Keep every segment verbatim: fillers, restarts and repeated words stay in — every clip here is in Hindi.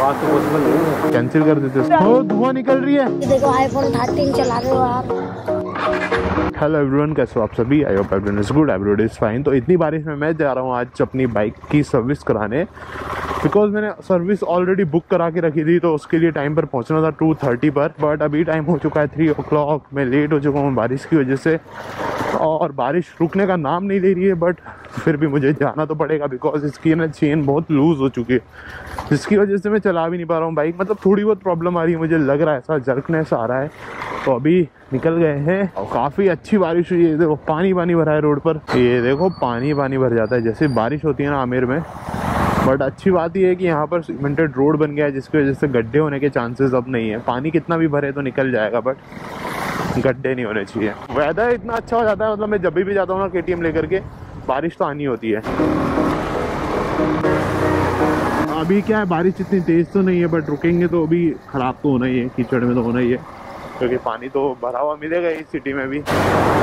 कैंसिल कर देते। हो धुआं निकल रही है। देखो आईफोन थर्टीन चला रहे हो आप। हेलो एवरीवन, कैसे हो आप सभी? I hope everyone is good, everyone is fine. तो इतनी बारिश में मैं जा रहा हूँ आज अपनी बाइक की सर्विस कराने, बिकॉज मैंने सर्विस ऑलरेडी बुक करा के रखी थी, तो उसके लिए टाइम पर पहुँचना था टू थर्टी पर। बट अभी टाइम हो चुका है थ्री ओ क्लॉक। मैं लेट हो चुका हूँ बारिश की वजह से, और बारिश रुकने का नाम नहीं ले रही है। बट फिर भी मुझे जाना तो पड़ेगा, बिकॉज इसकी ना चेन बहुत लूज़ हो चुकी है, जिसकी वजह से मैं चला भी नहीं पा रहा हूँ बाइक। मतलब थोड़ी बहुत प्रॉब्लम आ रही है, मुझे लग रहा है ऐसा जर्कनेस आ रहा है। तो अभी निकल गए हैं और काफ़ी अच्छी बारिश हुई है। देखो पानी पानी भरा है रोड पर, ये देखो पानी पानी भर जाता है जैसे बारिश होती है ना आमेर में। बट अच्छी बात यह है कि यहाँ पर सीमेंटेड रोड बन गया है, जिसकी वजह से गड्ढे होने के चांसेस अब नहीं है। पानी कितना भी भरे तो निकल जाएगा, बट गड्ढे नहीं होने चाहिए। वेदर इतना अच्छा हो जाता है, मतलब मैं जब भी जाता हूँ ना के टी एम लेकर के, बारिश तो आनी होती है। अभी क्या है, बारिश इतनी तेज तो नहीं है, बट रुकेंगे तो अभी खराब तो होना ही है, कीचड़ में तो होना ही है, क्योंकि पानी तो भरा हुआ मिलेगा इस सिटी में भी।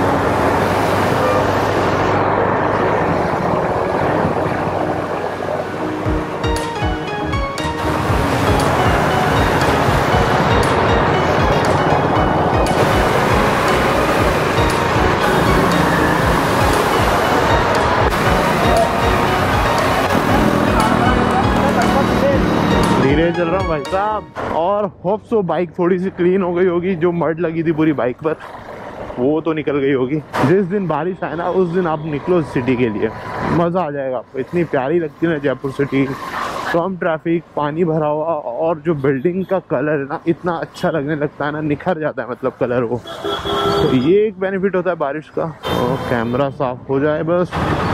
धीरे चल रहा हूँ भाई साहब, और होप सो बाइक थोड़ी सी क्लीन हो गई होगी। जो मड लगी थी पूरी बाइक पर वो तो निकल गई होगी। जिस दिन बारिश आए ना उस दिन आप निकलो सिटी के लिए, मज़ा आ जाएगा आपको। इतनी प्यारी लगती है ना जयपुर सिटी, कम ट्रैफिक, पानी भरा हुआ, और जो बिल्डिंग का कलर है ना इतना अच्छा लगने लगता है ना, निखर जाता है मतलब कलर वो। तो ये एक बेनिफिट होता है बारिश का। और कैमरा साफ हो जाए बस।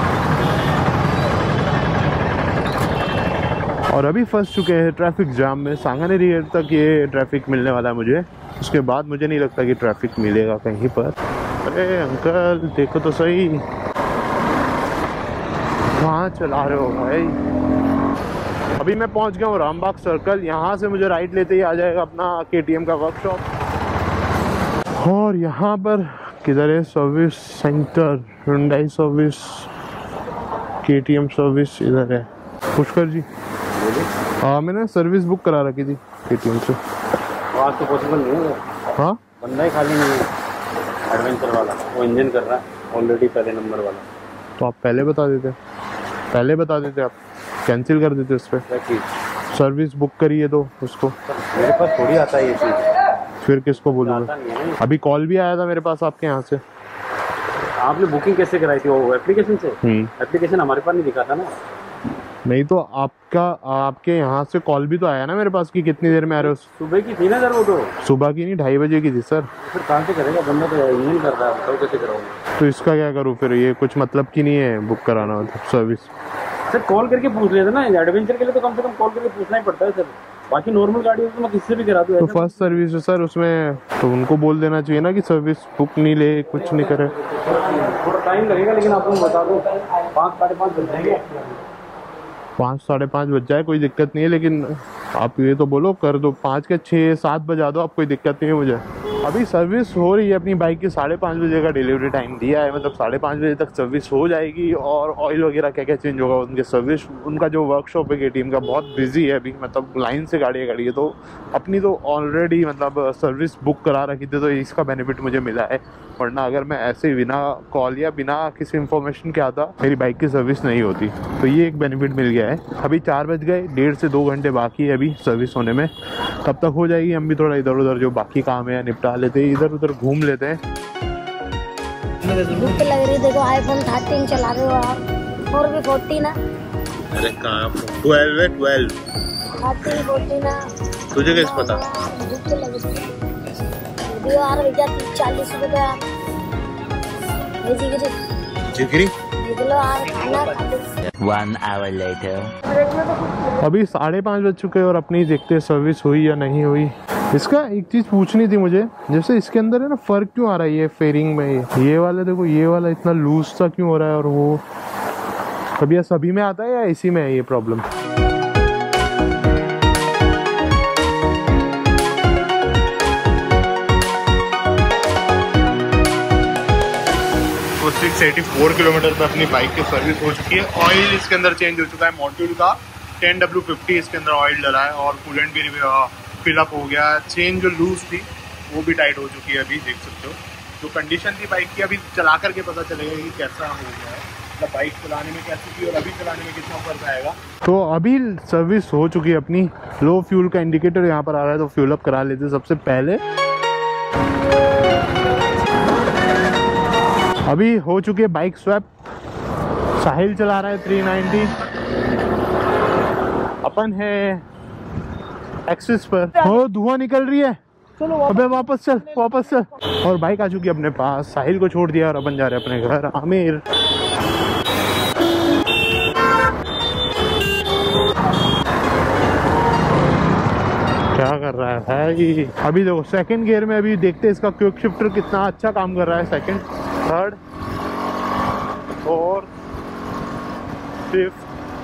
और अभी फंस चुके हैं ट्रैफिक जाम में। सांगानेरी एयर तक ये ट्रैफिक मिलने वाला है मुझे, उसके बाद मुझे नहीं लगता कि ट्रैफिक मिलेगा कहीं पर। अरे अंकल देखो तो सही, कहाँ चला रहे हो भाई? अभी मैं पहुंच गया हूँ रामबाग सर्कल। यहाँ से मुझे राइट लेते ही आ जाएगा अपना के टी एम का वर्कशॉप। और यहाँ पर किधर है service centre? Hyundai service, K T M service इधर है। पुष्कर जी, हाँ मैंने सर्विस बुक करा रखी थी के टी एम से। आज तो पॉसिबल नहीं है। हाँ बंदा ही खाली नहीं है एडवेंचर वाला, वो इंजन कर रहा है ऑलरेडी पहले नंबर वाला। तो आप पहले बता देते, पहले बता देते, आप कैंसिल कर देते उस पर। सर्विस बुक करी है तो उसको, मेरे पास थोड़ी आता है ये चीज़, फिर किसको बोलूँगा? अभी कॉल भी आया था मेरे पास आपके यहाँ से। आपने बुकिंग कैसे कराई थी? वो एप्लीकेशन से? एप्लीकेशन हमारे पास नहीं दिखा था ना। नहीं तो आपका, आपके यहाँ से कॉल भी तो आया ना मेरे पास कि कितनी देर में आ रहे हो। सुबह की थी ना सर वो तो? सुबह की नहीं, ढाई बजे की थी सर। फिर कहाँ से करेगा बंदा? तो इंजन कर रहा है, बताओ कैसे कराऊंगा? तो इसका क्या करूँ फिर? ये कुछ मतलब की नहीं है बुक कराना, मतलब सर्विस। सर कॉल करके पूछ लेते ना, एडवेंचर के लिए तो कम से कम कॉल करके पूछना ही पड़ता है सर। बाकी नॉर्मल गाड़ी तो मैं किससे भी करा दूँ। तो फर्स्ट सर्विस है सर, उसमें तो उनको बोल देना चाहिए ना कि सर्विस बुक नहीं ले, कुछ नहीं करे। थोड़ा टाइम लगेगा, लेकिन आपको बता दो पाँच साढ़े पाँच बज जाएंगे। पाँच साढ़े पाँच बज जाए कोई दिक्कत नहीं है, लेकिन आप ये तो बोलो कर दो, पाँच के छः सात बजा दो, आप कोई दिक्कत नहीं है मुझे। अभी सर्विस हो रही है अपनी बाइक की, साढ़े पाँच बजे का डिलीवरी टाइम दिया है, मतलब साढ़े पाँच बजे तक सर्विस हो जाएगी। और ऑयल वगैरह क्या क्या चेंज होगा उनके सर्विस, उनका जो वर्कशॉप है के टी एम का बहुत बिजी है अभी, मतलब लाइन से गाड़ियाँ गाड़ी है। तो अपनी तो ऑलरेडी मतलब सर्विस बुक करा रखी थी, तो इसका बेनिफिट मुझे मिला है। वरना अगर मैं ऐसे बिना कॉल या बिना किसी इन्फॉर्मेशन के आता, मेरी बाइक की सर्विस नहीं होती। तो ये एक बेनिफिट मिल गया है। अभी चार बज गए, डेढ़ से दो घंटे बाकी है अभी सर्विस होने में, कब तक हो जाएगी। हम भी थोड़ा इधर उधर जो बाकी काम है निपटा लेते हैं, इधर उधर घूम लेते हैं। भूख लग रही, देखो आईफोन थर्टीन चला रहे हो आप, और भी फोर्टीन है। अरे कहाँ ट्वेल्व है? ट्वेल्व थर्टीन फोर्टीन है, तुझे कैसे पता? भूख लग रही यार, भैया तीस चालीस रुपये जिगरी जिगरी One hour later. अभी साढ़े पाँच बज चुके हैं और अपनी देखते हैं सर्विस हुई या नहीं हुई। इसका एक चीज़ पूछनी थी मुझे, जैसे इसके अंदर है ना फ़र्क क्यों आ रहा है ये फेयरिंग में? ये ये वाला देखो, ये वाला इतना लूज सा क्यों हो रहा है, और वो कभी सभी में आता है या इसी में है ये problem? Six eighty four kilometre पे अपनी बाइक की सर्विस हो चुकी है। ऑयल इसके अंदर चेंज हो चुका है मॉड्यूल का, टेन डब्ल्यू फिफ्टी इसके अंदर ऑयल डला है और कूलेंट भी फिलअप हो गया। चेन जो लूज थी वो भी टाइट हो चुकी है, अभी देख सकते हो। जो कंडीशन थी बाइक की अभी चला करके पता चलेगा कि कैसा हो गया है, मतलब बाइक चलाने में कैसी थी और अभी चलाने में कितना फर्क आएगा। तो अभी सर्विस हो चुकी है अपनी। लो फ्यूल का इंडिकेटर यहाँ पर आ रहा है, तो फ्यूल अप करा लेते सबसे पहले। अभी हो चुकी है बाइक स्वैप। साहिल चला रहा है थ्री नाइंटी, अपन है एक्सिस पर। हो धुआं निकल रही है, चलो अबे वापस चल वापस चल। और बाइक आ चुकी है अपने पास, साहिल को छोड़ दिया और अपन जा रहे हैं अपने घर। आमिर क्या कर रहा है भाई? अभी देखो सेकंड गियर में, अभी देखते हैं इसका क्विक शिफ्टर कितना अच्छा काम कर रहा है। Second, third, fourth, fifth,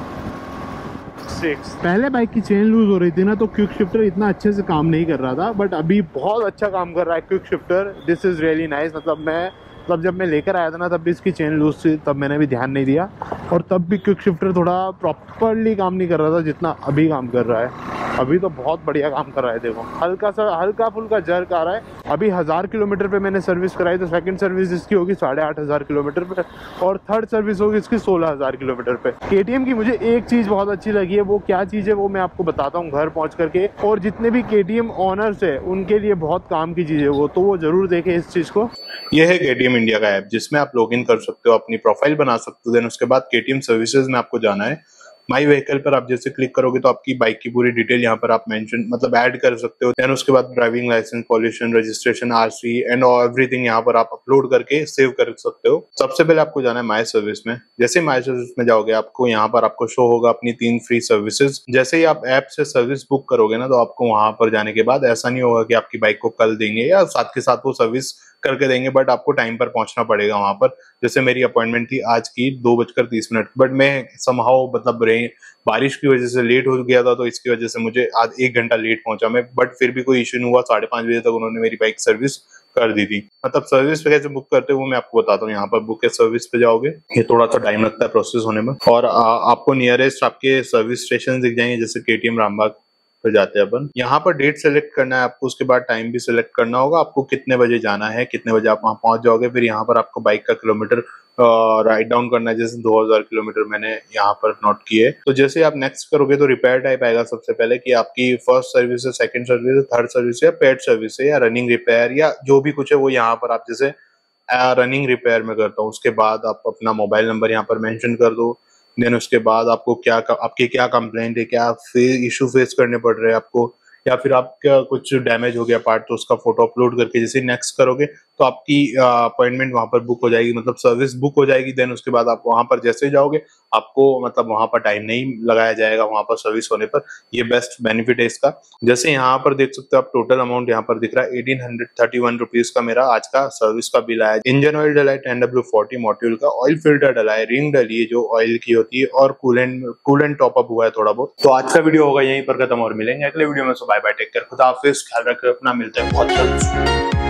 six. पहले बाइक की चेन लूज हो रही थी ना, तो क्विक शिफ्टर इतना अच्छे से काम नहीं कर रहा था, बट अभी बहुत अच्छा काम कर रहा है quick shifter. This is really nice. मतलब मैं मतलब जब मैं लेकर आया था ना, तब भी इसकी चेन लूज थी, तब मैंने भी ध्यान नहीं दिया, और तब भी क्विक शिफ्टर थोड़ा प्रॉपरली काम नहीं कर रहा था जितना अभी काम कर रहा है। अभी तो बहुत बढ़िया काम कर रहा है। देखो हल्का सा हल्का फुल्का जर्क आ रहा है। अभी हज़ार किलोमीटर पे मैंने सर्विस कराई, तो सेकंड सर्विस इसकी होगी साढ़े आठ हज़ार किलोमीटर पे, और थर्ड सर्विस होगी इसकी सोलह हज़ार किलोमीटर पे। केटीएम की मुझे एक चीज़ बहुत अच्छी लगी है, वो क्या चीज़ है वो मैं आपको बताता हूँ घर पहुँच करके। और जितने भी केटीएम ऑनर्स है उनके लिए बहुत काम की चीज़ है वो, तो वो ज़रूर देखें इस चीज़ को। यह है केटीएम इंडिया का ऐप, जिसमें आप लॉग इन कर सकते हो, अपनी प्रोफाइल बना सकते हो। देन उसके बाद केटीएम सर्विसेज में आपको जाना है। माई व्हीकल पर आप जैसे क्लिक करोगे तो आपकी बाइक की पूरी डिटेल यहाँ पर आप मेंशन मतलब ऐड कर सकते हो। देन उसके बाद driving licence, pollution registration, RC and everything यहाँ पर आप अपलोड करके सेव कर सकते हो। सबसे पहले आपको जाना है माई सर्विस में। जैसे माई सर्विस में जाओगे, आपको यहाँ पर आपको शो होगा अपनी तीन फ्री सर्विसेज। जैसे ही आप ऐप से सर्विस बुक करोगे ना, तो आपको वहां पर जाने के बाद ऐसा नहीं होगा कि आपकी बाइक को कल देंगे या साथ के साथ वो सर्विस करके देंगे, बट आपको टाइम पर पहुंचना पड़ेगा वहां पर। जैसे मेरी अपॉइंटमेंट थी आज की दो बजकर तीस मिनट, बट मैं समहाउ मतलब रेन बारिश की वजह से लेट हो गया था, तो इसकी वजह से मुझे आज एक घंटा लेट पहुंचा मैं, बट फिर भी कोई इश्यू नहीं हुआ। साढ़े पांच बजे तक उन्होंने मेरी बाइक सर्विस कर दी थी। मतलब सर्विस पे कैसे बुक करते हो वो मैं आपको बताता हूँ। यहाँ पर बुक के सर्विस पे जाओगे, ये थोड़ा सा टाइम लगता है प्रोसेस होने में, और आ, आपको नियरेस्ट आपके सर्विस स्टेशन दिख जाएंगे। जैसे केटीएम रामबाग पे जाते हैं अपन, यहाँ पर डेट सेलेक्ट करना है आपको, उसके बाद टाइम भी सिलेक्ट करना होगा आपको, कितने बजे जाना है, कितने बजे आप वहां पहुंच जाओगे। फिर यहाँ पर आपको बाइक का किलोमीटर राइट डाउन करना है। जैसे दो हज़ार किलोमीटर मैंने यहाँ पर नोट किए। तो जैसे आप नेक्स्ट करोगे तो रिपेयर टाइप आएगा सबसे पहले, कि आपकी फर्स्ट सर्विस है, सेकंड सर्विस है, थर्ड सर्विस है, पेड सर्विस है, या रनिंग रिपेयर, या जो भी कुछ है वो यहाँ पर आप जैसे रनिंग रिपेयर में करता हूँ। उसके बाद आप अपना मोबाइल नंबर यहाँ पर मेंशन कर दो। देन उसके बाद आपको क्या आपकी क्या कंप्लेंट है, क्या इशू फेस करने पड़ रहे हैं आपको, या फिर आपका कुछ डैमेज हो गया पार्ट, तो उसका फोटो अपलोड करके जैसे नेक्स्ट करोगे तो आपकी अपॉइंटमेंट वहां पर बुक हो जाएगी, मतलब सर्विस बुक हो जाएगी। देन उसके बाद आप वहां पर जैसे जाओगे, आपको मतलब वहां पर टाइम नहीं लगाया जाएगा वहां पर सर्विस होने पर। ये बेस्ट बेनिफिट है इसका। जैसे यहाँ पर देख सकते हो आप, टोटल अमाउंट यहाँ पर दिख रहा है eighteen hundred thirty one rupees का मेरा आज का सर्विस का बिल आया। इंजन ऑयल डला है टेन डब्ल्यू फोर्टी मॉड्यूल का, ऑयल फिल्टर डला है, रिंग डली है जो ऑयल की होती है, और कूलेंट कूलेंट टॉपअप हुआ है थोड़ा बहुत। तो आज का वीडियो होगा यहीं पर खत्म, और मिलेंगे अगले वीडियो में। So bye bye, take care, खुदा हाफिज, ख्याल रखिए अपना, मिलते हैं बहुत जल्द।